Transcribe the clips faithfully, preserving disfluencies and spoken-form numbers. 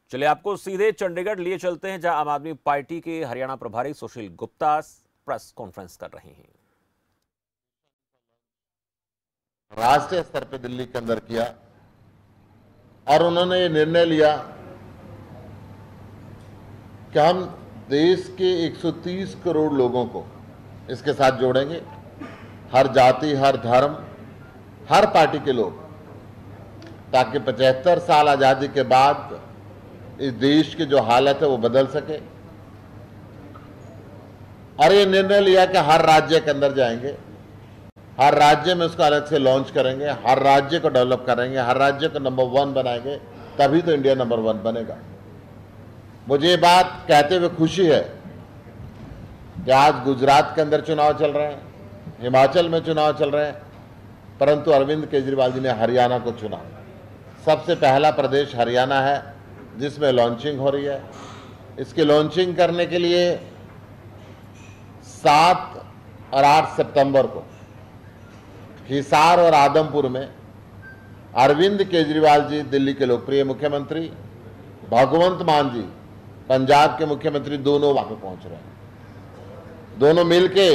चलिए आपको सीधे चंडीगढ़ लिए चलते हैं, जहां आम आदमी पार्टी के हरियाणा प्रभारी सुशील गुप्ता प्रेस कॉन्फ्रेंस कर रहे हैं। राष्ट्रीय स्तर पे दिल्ली के अंदर किया और उन्होंने ये निर्णय लिया कि हम देश के एक सौ तीस करोड़ लोगों को इसके साथ जोड़ेंगे। हर जाति, हर धर्म, हर पार्टी के लोग, ताकि पचहत्तर साल आजादी के बाद इस देश की जो हालत है वो बदल सके। और ये निर्णय लिया कि हर राज्य के अंदर जाएंगे, हर राज्य में उसको अलग से लॉन्च करेंगे, हर राज्य को डेवलप करेंगे, हर राज्य को नंबर वन बनाएंगे, तभी तो इंडिया नंबर वन बनेगा। मुझे ये बात कहते हुए खुशी है कि आज गुजरात के अंदर चुनाव चल रहे हैं, हिमाचल में चुनाव चल रहे हैं, परंतु अरविंद केजरीवाल जी ने हरियाणा को चुना। सबसे पहला प्रदेश हरियाणा है जिसमें लॉन्चिंग हो रही है। इसकी लॉन्चिंग करने के लिए सात और आठ सितंबर को हिसार और आदमपुर में अरविंद केजरीवाल जी, दिल्ली के लोकप्रिय मुख्यमंत्री, भगवंत मान जी, पंजाब के मुख्यमंत्री, दोनों वहां पे पहुंच रहे हैं। दोनों मिलके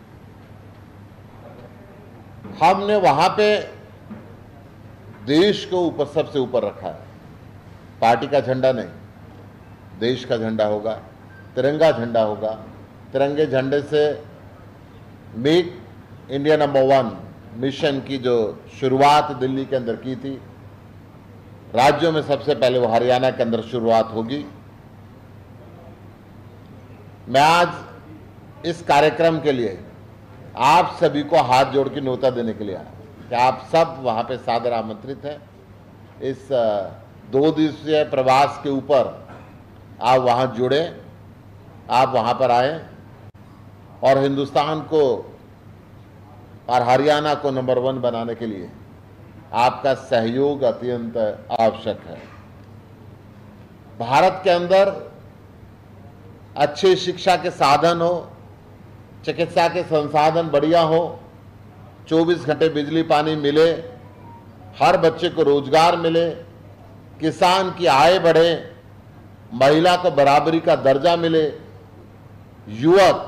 हमने वहां पे देश को ऊपर, सबसे ऊपर रखा है। पार्टी का झंडा नहीं, देश का झंडा होगा, तिरंगा झंडा होगा। तिरंगे झंडे से make India number one mission की जो शुरुआत दिल्ली के अंदर की थी, राज्यों में सबसे पहले वो हरियाणा के अंदर शुरुआत होगी। मैं आज इस कार्यक्रम के लिए आप सभी को हाथ जोड़ के न्योता देने के लिए आया कि आप सब वहां पे सादर आमंत्रित हैं। इस दो दिवसीय प्रवास के ऊपर आप वहां जुड़े, आप वहां पर आए और हिंदुस्तान को और हरियाणा को नंबर वन बनाने के लिए आपका सहयोग अत्यंत आवश्यक है। भारत के अंदर अच्छी शिक्षा के साधन हो, चिकित्सा के संसाधन बढ़िया हो, चौबीस घंटे बिजली पानी मिले, हर बच्चे को रोजगार मिले, किसान की आय बढ़े, महिला को बराबरी का दर्जा मिले, युवक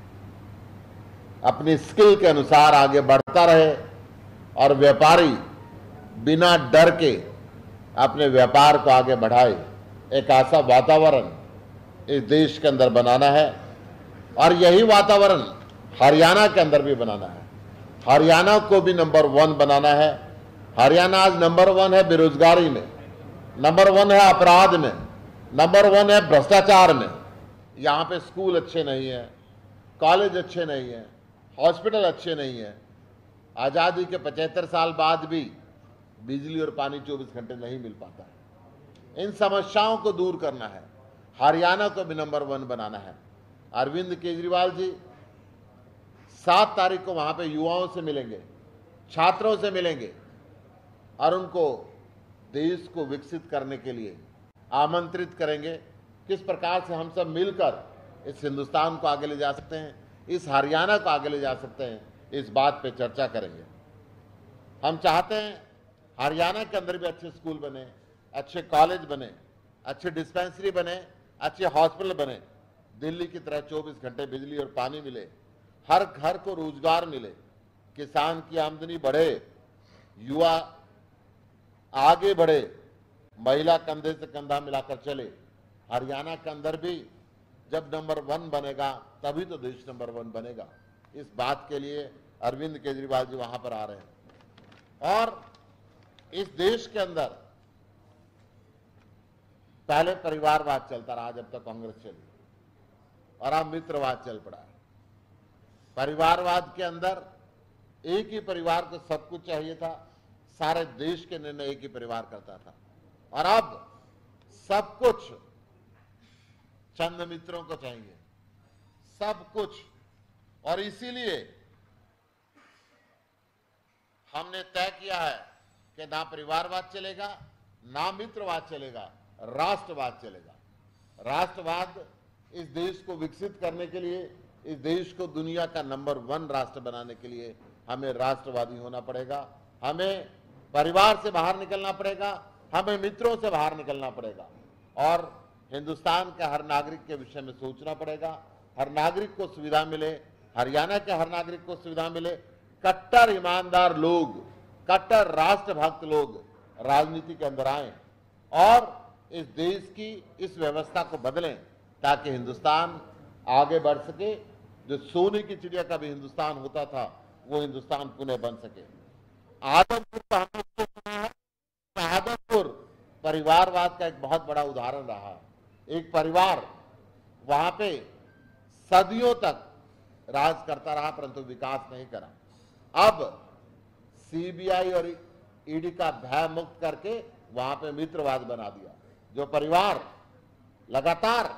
अपनी स्किल के अनुसार आगे बढ़ता रहे और व्यापारी बिना डर के अपने व्यापार को आगे बढ़ाए। एक ऐसा वातावरण इस देश के अंदर बनाना है और यही वातावरण हरियाणा के अंदर भी बनाना है। हरियाणा को भी नंबर वन बनाना है। हरियाणा आज नंबर वन है बेरोजगारी में, नंबर वन है अपराध में, नंबर वन है भ्रष्टाचार में। यहाँ पे स्कूल अच्छे नहीं है, कॉलेज अच्छे नहीं है, हॉस्पिटल अच्छे नहीं है। आजादी के पचहत्तर साल बाद भी बिजली और पानी चौबीस घंटे नहीं मिल पाता है। इन समस्याओं को दूर करना है, हरियाणा को भी नंबर वन बनाना है। अरविंद केजरीवाल जी सात तारीख को वहां पे युवाओं से मिलेंगे, छात्रों से मिलेंगे और उनको देश को विकसित करने के लिए आमंत्रित करेंगे। किस प्रकार से हम सब मिलकर इस हिंदुस्तान को आगे ले जा सकते हैं, इस हरियाणा को आगे ले जा सकते हैं, इस बात पे चर्चा करेंगे। हम चाहते हैं हरियाणा के अंदर भी अच्छे स्कूल बने, अच्छे कॉलेज बने, अच्छे डिस्पेंसरी बने, अच्छे हॉस्पिटल बने, दिल्ली की तरह चौबीस घंटे बिजली और पानी मिले, हर घर को रोजगार मिले, किसान की आमदनी बढ़े, युवा आगे बढ़े, महिला कंधे से कंधा मिलाकर चले। हरियाणा के अंदर भी जब नंबर वन बनेगा तभी तो देश नंबर वन बनेगा। इस बात के लिए अरविंद केजरीवाल जी वहां पर आ रहे हैं। और इस देश के अंदर पहले परिवारवाद चलता रहा जब तक कांग्रेस चली, और अब मित्रवाद चल पड़ा है। परिवारवाद के अंदर एक ही परिवार को सब कुछ चाहिए था, सारे देश के निर्णय एक ही परिवार करता था, और अब सब कुछ चंद मित्रों को चाहिए, सब कुछ। और इसीलिए हमने तय किया है कि ना परिवारवाद चलेगा, ना मित्रवाद चलेगा, राष्ट्रवाद चलेगा। राष्ट्रवाद इस देश को विकसित करने के लिए, इस देश को दुनिया का नंबर वन राष्ट्र बनाने के लिए हमें राष्ट्रवादी होना पड़ेगा। हमें परिवार से बाहर निकलना पड़ेगा, हमें मित्रों से बाहर निकलना पड़ेगा। और हिंदुस्तान के हर नागरिक के विषय में सोचना पड़ेगा। हर नागरिक को सुविधा मिले, हरियाणा के हर नागरिक को सुविधा मिले। कट्टर ईमानदार लोग, कट्टर राष्ट्रभक्त लोग राजनीति के अंदर आए और इस देश की इस व्यवस्था को बदलें ताकि हिंदुस्तान आगे बढ़ सके। जो सोने की चिड़िया का भी हिंदुस्तान होता था वो हिंदुस्तान पुनः बन सके। आदमपुर का हमने सुना है, आदमपुर परिवारवाद का एक बहुत बड़ा उदाहरण रहा है। एक परिवार वहां पे सदियों तक राज करता रहा परंतु विकास नहीं करा। अब सीबीआई और ईडी का भय मुक्त करके वहां पे मित्रवाद बना दिया। जो परिवार लगातार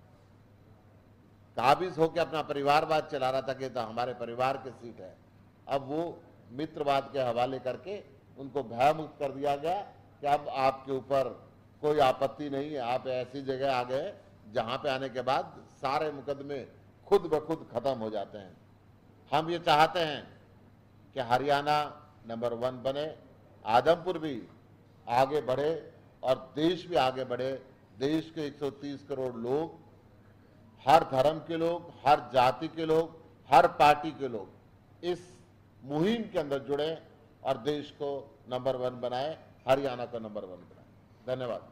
काबिज होकर अपना परिवारवाद चला रहा था कि तो हमारे परिवार की सीट है, अब वो मित्रवाद के हवाले करके उनको भय मुक्त कर दिया गया कि अब आपके ऊपर कोई आपत्ति नहीं है। आप ऐसी जगह आ गए जहां पे आने के बाद सारे मुकदमे खुद ब खुद खत्म हो जाते हैं। हम ये चाहते हैं कि हरियाणा नंबर वन बने, आदमपुर भी आगे बढ़े और देश भी आगे बढ़े। देश के एक सौ तीस करोड़ लोग, हर धर्म के लोग, हर जाति के लोग, हर पार्टी के लोग इस मुहिम के अंदर जुड़े और देश को नंबर वन बनाए, हरियाणा को नंबर वन बनाए। धन्यवाद।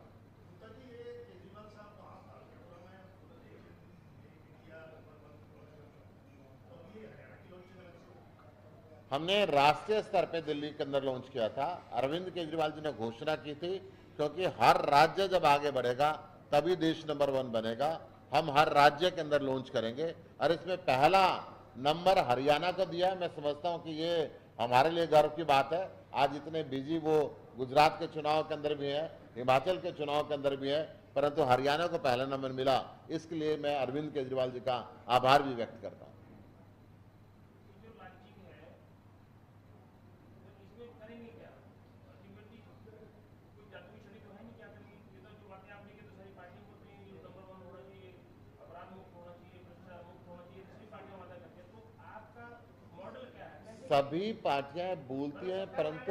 हमने राष्ट्रीय स्तर पे दिल्ली के अंदर लॉन्च किया था। अरविंद केजरीवाल जी ने घोषणा की थी क्योंकि हर राज्य जब आगे बढ़ेगा तभी देश नंबर वन बनेगा। हम हर राज्य के अंदर लॉन्च करेंगे और इसमें पहला नंबर हरियाणा को दिया है। मैं समझता हूं कि ये हमारे लिए गर्व की बात है। आज इतने बिजी वो गुजरात के चुनाव के अंदर भी है, हिमाचल के चुनाव के अंदर भी है, परंतु हरियाणा को पहला नंबर मिला। इसके लिए मैं अरविंद केजरीवाल जी का आभार भी व्यक्त करता हूँ। सभी पार्टियां बोलती हैं परंतु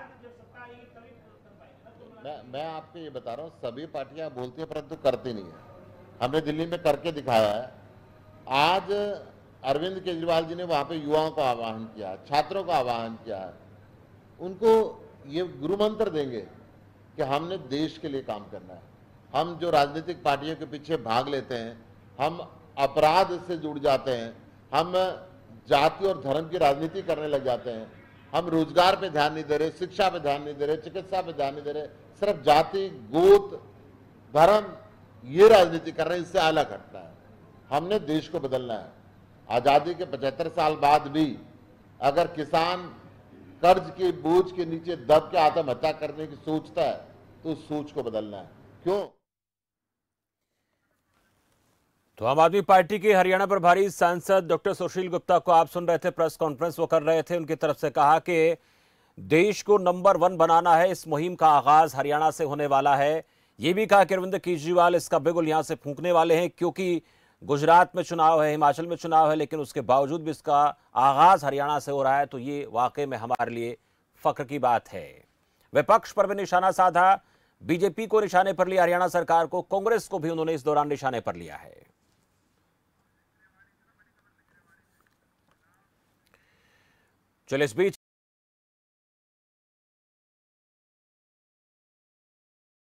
मैं मैं आपको ये बता रहा हूँ, सभी पार्टियां बोलती हैं परंतु करती नहीं है। हमने दिल्ली में करके दिखाया है। आज अरविंद केजरीवाल जी ने वहां पे युवाओं का आह्वान किया, छात्रों का आह्वान किया है। उनको ये गुरु मंत्र देंगे कि हमने देश के लिए काम करना है। हम जो राजनीतिक पार्टियों के पीछे भाग लेते हैं, हम अपराध से जुड़ जाते हैं, हम जाति और धर्म की राजनीति करने लग जाते हैं, हम रोजगार पे ध्यान नहीं दे रहे, शिक्षा पे ध्यान नहीं दे रहे, चिकित्सा पे ध्यान नहीं दे रहे, सिर्फ जाति, गोत, धर्म ये राजनीति कर रहे हैं। इससे अलग हटना है। हमने देश को बदलना है। आजादी के पचहत्तर साल बाद भी अगर किसान कर्ज के बोझ के नीचे दब के आत्महत्या करने की सोचता है तो उस सोच को बदलना है। क्यों? तो आम आदमी पार्टी के हरियाणा प्रभारी सांसद डॉक्टर सुशील गुप्ता को आप सुन रहे थे, प्रेस कॉन्फ्रेंस वो कर रहे थे। उनकी तरफ से कहा कि देश को नंबर वन बनाना है, इस मुहिम का आगाज हरियाणा से होने वाला है। ये भी कहा कि अरविंद केजरीवाल इसका बिगुल यहां से फूंकने वाले हैं क्योंकि गुजरात में चुनाव है, हिमाचल में चुनाव है, लेकिन उसके बावजूद भी इसका आगाज हरियाणा से हो रहा है। तो ये वाकई में हमारे लिए फख्र की बात है। विपक्ष पर भी निशाना साधा, बीजेपी को निशाने पर लिया, हरियाणा सरकार को, कांग्रेस को भी उन्होंने इस दौरान निशाने पर लिया है। चलिए इस बीच